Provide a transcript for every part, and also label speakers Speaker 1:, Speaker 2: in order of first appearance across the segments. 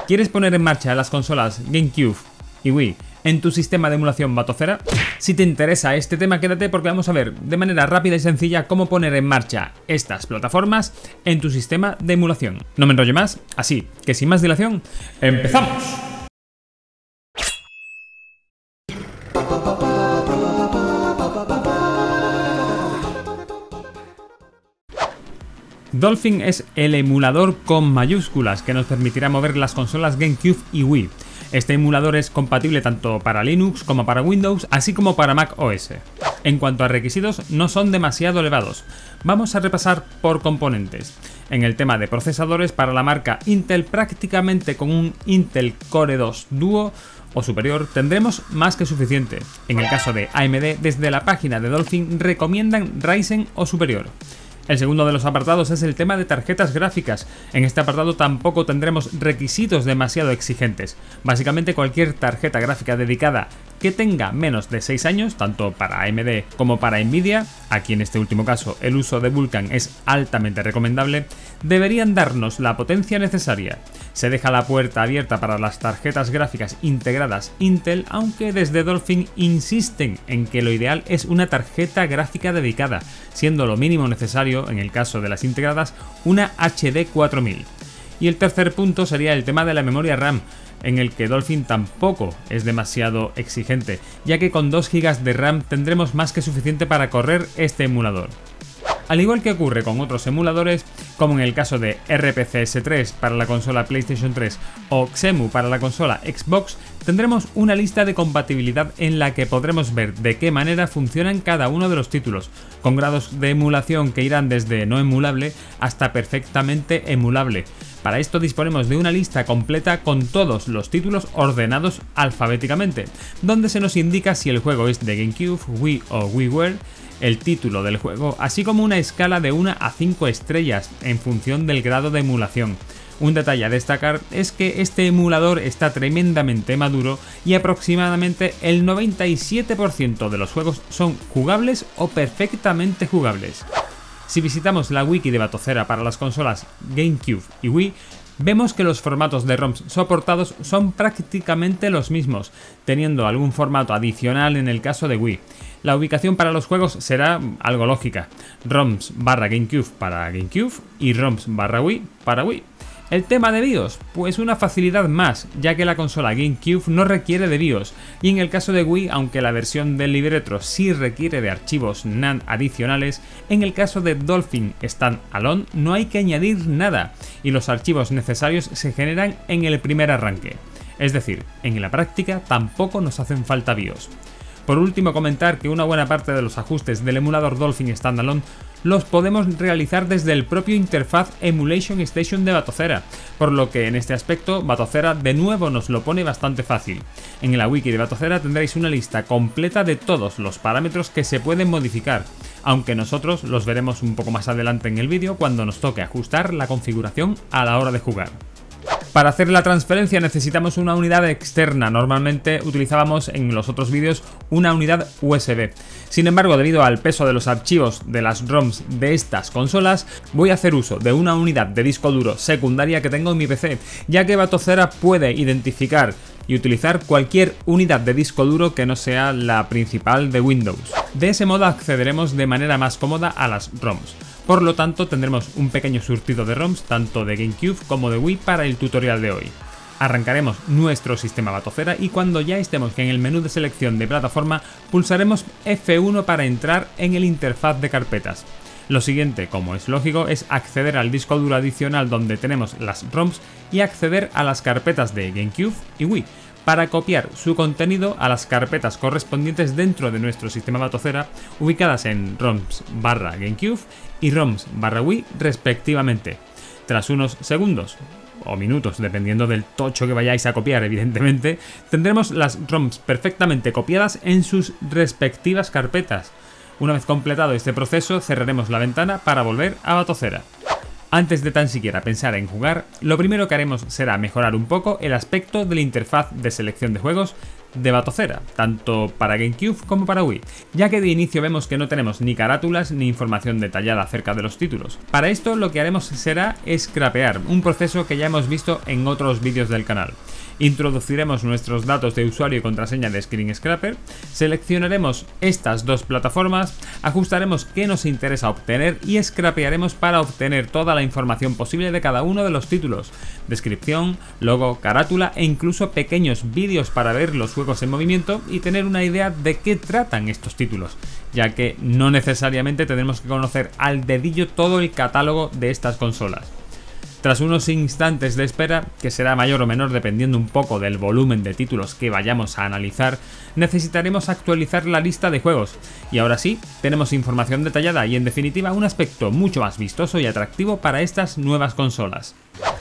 Speaker 1: ¿Quieres poner en marcha las consolas GameCube y Wii en tu sistema de emulación Batocera? Si te interesa este tema, quédate porque vamos a ver de manera rápida y sencilla cómo poner en marcha estas plataformas en tu sistema de emulación. No me enrollo más, así que sin más dilación, ¡empezamos! Dolphin es el emulador con mayúsculas que nos permitirá mover las consolas GameCube y Wii. Este emulador es compatible tanto para Linux como para Windows, así como para Mac OS. En cuanto a requisitos, no son demasiado elevados. Vamos a repasar por componentes. En el tema de procesadores, para la marca Intel, prácticamente con un Intel Core 2 Duo o superior tendremos más que suficiente. En el caso de AMD, desde la página de Dolphin recomiendan Ryzen o superior. El segundo de los apartados es el tema de tarjetas gráficas. En este apartado tampoco tendremos requisitos demasiado exigentes. Básicamente cualquier tarjeta gráfica dedicada que tenga menos de 6 años, tanto para AMD como para Nvidia, aquí en este último caso el uso de Vulkan es altamente recomendable, deberían darnos la potencia necesaria. Se deja la puerta abierta para las tarjetas gráficas integradas Intel, aunque desde Dolphin insisten en que lo ideal es una tarjeta gráfica dedicada, siendo lo mínimo necesario, en el caso de las integradas, una HD 4000. Y el tercer punto sería el tema de la memoria RAM, en el que Dolphin tampoco es demasiado exigente, ya que con 2 GB de RAM tendremos más que suficiente para correr este emulador. Al igual que ocurre con otros emuladores, como en el caso de RPCS3 para la consola PlayStation 3 o Xemu para la consola Xbox, tendremos una lista de compatibilidad en la que podremos ver de qué manera funcionan cada uno de los títulos, con grados de emulación que irán desde no emulable hasta perfectamente emulable. Para esto disponemos de una lista completa con todos los títulos ordenados alfabéticamente, donde se nos indica si el juego es de GameCube, Wii o WiiWare, el título del juego, así como una escala de 1 a 5 estrellas en función del grado de emulación. Un detalle a destacar es que este emulador está tremendamente maduro y aproximadamente el 97% de los juegos son jugables o perfectamente jugables. Si visitamos la wiki de Batocera para las consolas GameCube y Wii, vemos que los formatos de ROMs soportados son prácticamente los mismos, teniendo algún formato adicional en el caso de Wii. La ubicación para los juegos será algo lógica: ROMs barra GameCube para GameCube y ROMs barra Wii para Wii. El tema de BIOS, pues una facilidad más, ya que la consola GameCube no requiere de BIOS, y en el caso de Wii, aunque la versión del Libretro sí requiere de archivos NAND adicionales, en el caso de Dolphin Standalone no hay que añadir nada, y los archivos necesarios se generan en el primer arranque. Es decir, en la práctica tampoco nos hacen falta BIOS. Por último, comentar que una buena parte de los ajustes del emulador Dolphin Standalone los podemos realizar desde el propio interfaz Emulation Station de Batocera, por lo que en este aspecto Batocera de nuevo nos lo pone bastante fácil. En la wiki de Batocera tendréis una lista completa de todos los parámetros que se pueden modificar, aunque nosotros los veremos un poco más adelante en el vídeo cuando nos toque ajustar la configuración a la hora de jugar. Para hacer la transferencia necesitamos una unidad externa, normalmente utilizábamos en los otros vídeos una unidad USB. Sin embargo, debido al peso de los archivos de las ROMs de estas consolas, voy a hacer uso de una unidad de disco duro secundaria que tengo en mi PC, ya que Batocera puede identificar y utilizar cualquier unidad de disco duro que no sea la principal de Windows. De ese modo accederemos de manera más cómoda a las ROMs. Por lo tanto, tendremos un pequeño surtido de ROMs tanto de GameCube como de Wii para el tutorial de hoy. Arrancaremos nuestro sistema Batocera y cuando ya estemos en el menú de selección de plataforma, pulsaremos F1 para entrar en el interfaz de carpetas. Lo siguiente, como es lógico, es acceder al disco duro adicional donde tenemos las ROMs y acceder a las carpetas de GameCube y Wii, para copiar su contenido a las carpetas correspondientes dentro de nuestro sistema Batocera, ubicadas en ROMs barra GameCube y ROMs barra Wii respectivamente. Tras unos segundos o minutos, dependiendo del tocho que vayáis a copiar, evidentemente, tendremos las ROMs perfectamente copiadas en sus respectivas carpetas. Una vez completado este proceso, cerraremos la ventana para volver a Batocera. Antes de tan siquiera pensar en jugar, lo primero que haremos será mejorar un poco el aspecto de la interfaz de selección de juegos de Batocera, tanto para GameCube como para Wii, ya que de inicio vemos que no tenemos ni carátulas ni información detallada acerca de los títulos. Para esto lo que haremos será scrapear, un proceso que ya hemos visto en otros vídeos del canal. Introduciremos nuestros datos de usuario y contraseña de Screen Scraper, seleccionaremos estas dos plataformas, ajustaremos qué nos interesa obtener y scrapearemos para obtener toda la información posible de cada uno de los títulos, descripción, logo, carátula e incluso pequeños vídeos para ver los juegos en movimiento y tener una idea de qué tratan estos títulos, ya que no necesariamente tenemos que conocer al dedillo todo el catálogo de estas consolas. Tras unos instantes de espera, que será mayor o menor dependiendo un poco del volumen de títulos que vayamos a analizar, necesitaremos actualizar la lista de juegos. Y ahora sí, tenemos información detallada y en definitiva un aspecto mucho más vistoso y atractivo para estas nuevas consolas.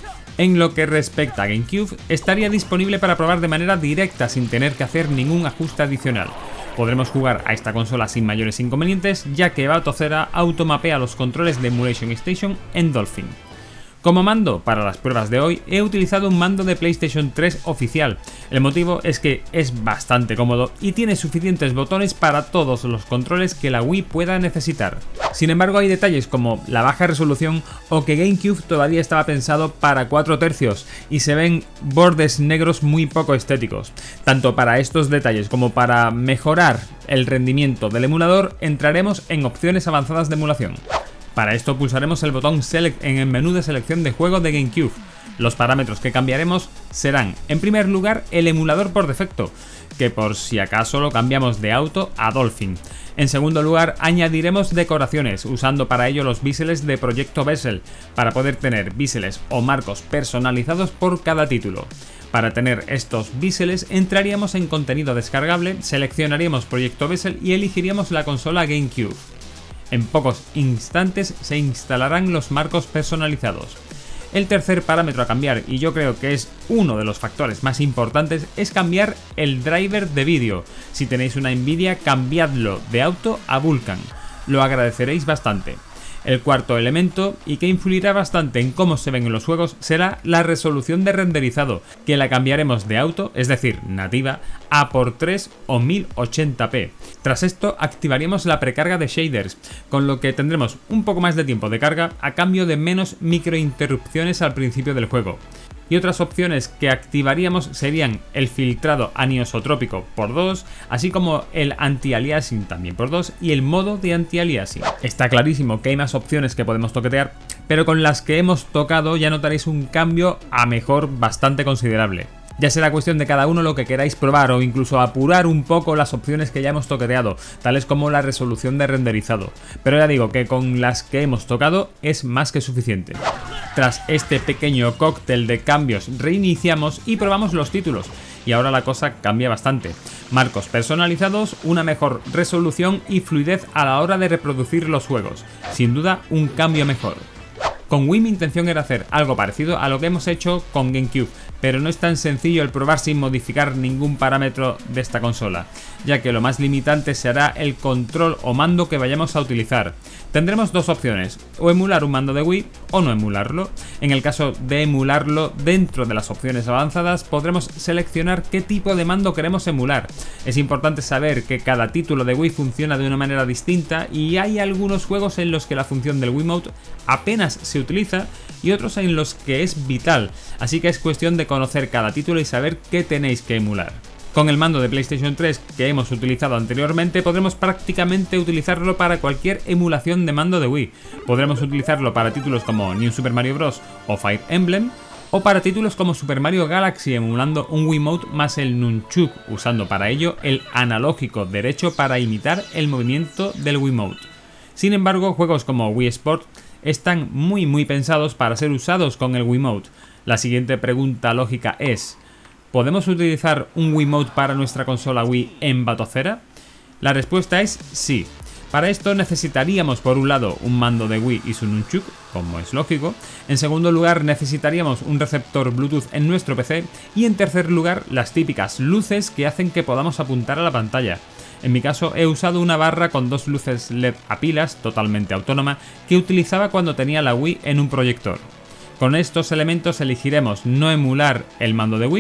Speaker 1: En lo que respecta a GameCube, estaría disponible para probar de manera directa sin tener que hacer ningún ajuste adicional. Podremos jugar a esta consola sin mayores inconvenientes, ya que Batocera automapea los controles de Emulation Station en Dolphin. Como mando para las pruebas de hoy he utilizado un mando de PlayStation 3 oficial. El motivo es que es bastante cómodo y tiene suficientes botones para todos los controles que la Wii pueda necesitar. Sin embargo, hay detalles como la baja resolución o que GameCube todavía estaba pensado para 4/3 y se ven bordes negros muy poco estéticos. Tanto para estos detalles como para mejorar el rendimiento del emulador entraremos en opciones avanzadas de emulación. Para esto pulsaremos el botón Select en el menú de selección de juego de GameCube. Los parámetros que cambiaremos serán, en primer lugar, el emulador por defecto, que por si acaso lo cambiamos de auto a Dolphin. En segundo lugar, añadiremos decoraciones, usando para ello los biseles de Proyecto Bezel, para poder tener biseles o marcos personalizados por cada título. Para tener estos biseles entraríamos en contenido descargable, seleccionaríamos Proyecto Bezel y elegiríamos la consola GameCube. En pocos instantes se instalarán los marcos personalizados. El tercer parámetro a cambiar, y yo creo que es uno de los factores más importantes, es cambiar el driver de vídeo. Si tenéis una Nvidia, cambiadlo de auto a Vulkan. Lo agradeceréis bastante. El cuarto elemento, y que influirá bastante en cómo se ven en los juegos, será la resolución de renderizado, que la cambiaremos de auto, es decir, nativa, a por 3 o 1080p. Tras esto activaríamos la precarga de shaders, con lo que tendremos un poco más de tiempo de carga a cambio de menos microinterrupciones al principio del juego. Y otras opciones que activaríamos serían el filtrado aniosotrópico por 2, así como el anti-aliasing también por 2 y el modo de anti-aliasing. Está clarísimo que hay más opciones que podemos toquetear, pero con las que hemos tocado ya notaréis un cambio a mejor bastante considerable. Ya será cuestión de cada uno lo que queráis probar o incluso apurar un poco las opciones que ya hemos toqueteado, tales como la resolución de renderizado. Pero ya digo que con las que hemos tocado es más que suficiente. Tras este pequeño cóctel de cambios reiniciamos y probamos los títulos. Y ahora la cosa cambia bastante. Marcos personalizados, una mejor resolución y fluidez a la hora de reproducir los juegos. Sin duda un cambio mejor. Con Wii mi intención era hacer algo parecido a lo que hemos hecho con GameCube, pero no es tan sencillo el probar sin modificar ningún parámetro de esta consola, ya que lo más limitante será el control o mando que vayamos a utilizar. Tendremos dos opciones, o emular un mando de Wii o no emularlo. En el caso de emularlo, dentro de las opciones avanzadas podremos seleccionar qué tipo de mando queremos emular. Es importante saber que cada título de Wii funciona de una manera distinta y hay algunos juegos en los que la función del Wiimote apenas se utiliza y otros en los que es vital, así que es cuestión de conocer cada título y saber qué tenéis que emular. Con el mando de PlayStation 3 que hemos utilizado anteriormente podremos prácticamente utilizarlo para cualquier emulación de mando de Wii. Podremos utilizarlo para títulos como New Super Mario Bros. O Fire Emblem, o para títulos como Super Mario Galaxy emulando un Wiimote más el Nunchuk, usando para ello el analógico derecho para imitar el movimiento del Wiimote. Sin embargo, juegos como Wii Sport están muy pensados para ser usados con el Wiimote. La siguiente pregunta lógica es: ¿podemos utilizar un Wiimote para nuestra consola Wii en Batocera? La respuesta es sí. Para esto necesitaríamos por un lado un mando de Wii y su Nunchuk, como es lógico. En segundo lugar necesitaríamos un receptor Bluetooth en nuestro PC. Y en tercer lugar las típicas luces que hacen que podamos apuntar a la pantalla. En mi caso he usado una barra con dos luces LED a pilas, totalmente autónoma, que utilizaba cuando tenía la Wii en un proyector. Con estos elementos elegiremos no emular el mando de Wii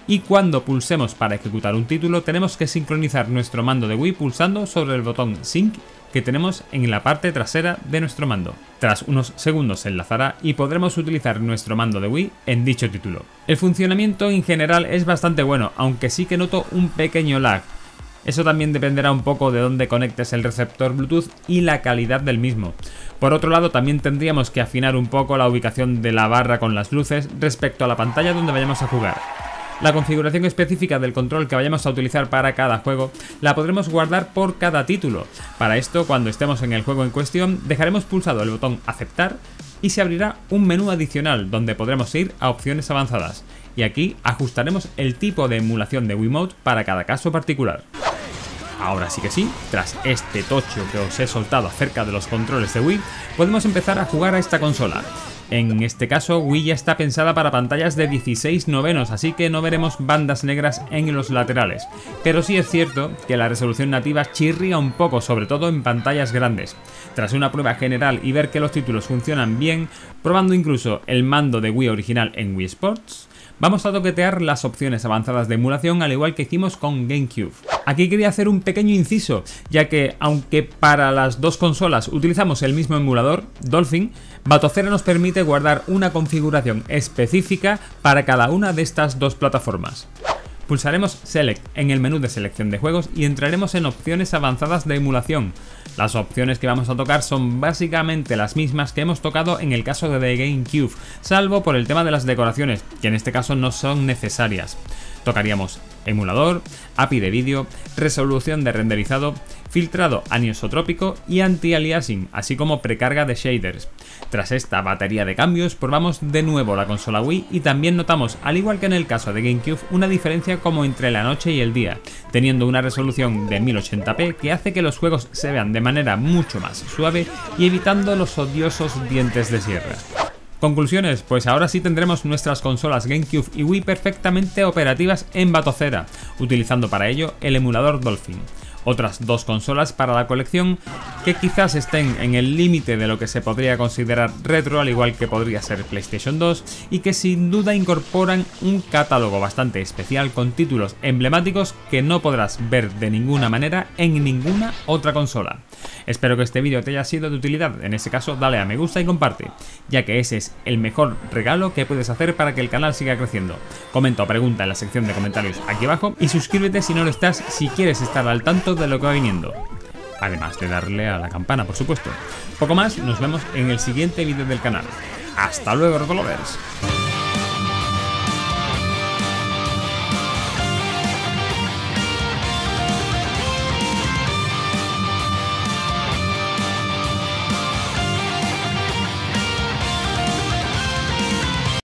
Speaker 1: y cuando pulsemos para ejecutar un título tenemos que sincronizar nuestro mando de Wii pulsando sobre el botón Sync que tenemos en la parte trasera de nuestro mando. Tras unos segundos se enlazará y podremos utilizar nuestro mando de Wii en dicho título. El funcionamiento en general es bastante bueno, aunque sí que noto un pequeño lag. Eso también dependerá un poco de dónde conectes el receptor Bluetooth y la calidad del mismo. Por otro lado, también tendríamos que afinar un poco la ubicación de la barra con las luces respecto a la pantalla donde vayamos a jugar. La configuración específica del control que vayamos a utilizar para cada juego la podremos guardar por cada título. Para esto, cuando estemos en el juego en cuestión, dejaremos pulsado el botón Aceptar y se abrirá un menú adicional donde podremos ir a opciones avanzadas. Y aquí ajustaremos el tipo de emulación de Wiimote para cada caso particular. Ahora sí que sí, tras este tocho que os he soltado acerca de los controles de Wii, podemos empezar a jugar a esta consola. En este caso, Wii ya está pensada para pantallas de 16:9, así que no veremos bandas negras en los laterales. Pero sí es cierto que la resolución nativa chirría un poco, sobre todo en pantallas grandes. Tras una prueba general y ver que los títulos funcionan bien, probando incluso el mando de Wii original en Wii Sports, vamos a toquetear las opciones avanzadas de emulación al igual que hicimos con GameCube. Aquí quería hacer un pequeño inciso, ya que aunque para las dos consolas utilizamos el mismo emulador, Dolphin, Batocera nos permite guardar una configuración específica para cada una de estas dos plataformas. Pulsaremos Select en el menú de selección de juegos y entraremos en opciones avanzadas de emulación. Las opciones que vamos a tocar son básicamente las mismas que hemos tocado en el caso de GameCube, salvo por el tema de las decoraciones, que en este caso no son necesarias. Tocaríamos emulador, API de vídeo, resolución de renderizado, filtrado anisotrópico y anti-aliasing, así como precarga de shaders. Tras esta batería de cambios, probamos de nuevo la consola Wii y también notamos, al igual que en el caso de GameCube, una diferencia como entre la noche y el día, teniendo una resolución de 1080p que hace que los juegos se vean de manera mucho más suave y evitando los odiosos dientes de sierra. Conclusiones, pues ahora sí tendremos nuestras consolas GameCube y Wii perfectamente operativas en Batocera, utilizando para ello el emulador Dolphin. Otras dos consolas para la colección que quizás estén en el límite de lo que se podría considerar retro, al igual que podría ser PlayStation 2, y que sin duda incorporan un catálogo bastante especial con títulos emblemáticos que no podrás ver de ninguna manera en ninguna otra consola. Espero que este vídeo te haya sido de utilidad, en ese caso dale a me gusta y comparte, ya que ese es el mejor regalo que puedes hacer para que el canal siga creciendo. Comenta o pregunta en la sección de comentarios aquí abajo y suscríbete si no lo estás, si quieres estar al tanto de lo que va viniendo. Además de darle a la campana, por supuesto. Poco más, nos vemos en el siguiente vídeo del canal. ¡Hasta luego, Rotolovers!